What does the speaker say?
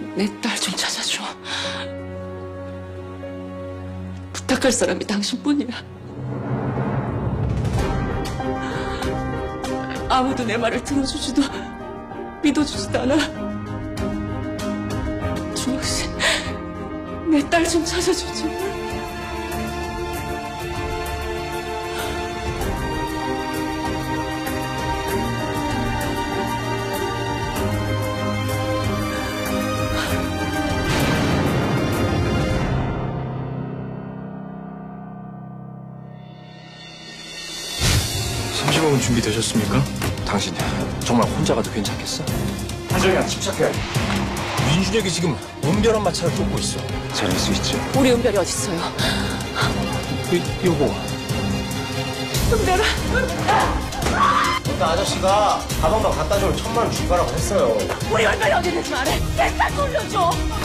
내 딸 좀 찾아줘. 부탁할 사람이 당신뿐이야. 아무도 내 말을 들어주지도 믿어주지도 않아. 준혁 씨, 내 딸 좀 찾아주지. 심시범은 준비되셨습니까? 당신 정말 혼자 가도 괜찮겠어? 한정이야, 침착해. 민준혁이 지금 은별한 마차를 쫓고 있어. 잘할 수 있지? 우리 은별이 어딨어요? 여보. 은별아! 근데 아저씨가 가방만 갖다 주면 1,000만 원 줄 거라고 했어요. 우리 은별이 어디 있는지 말해! 내 딸 돌려줘!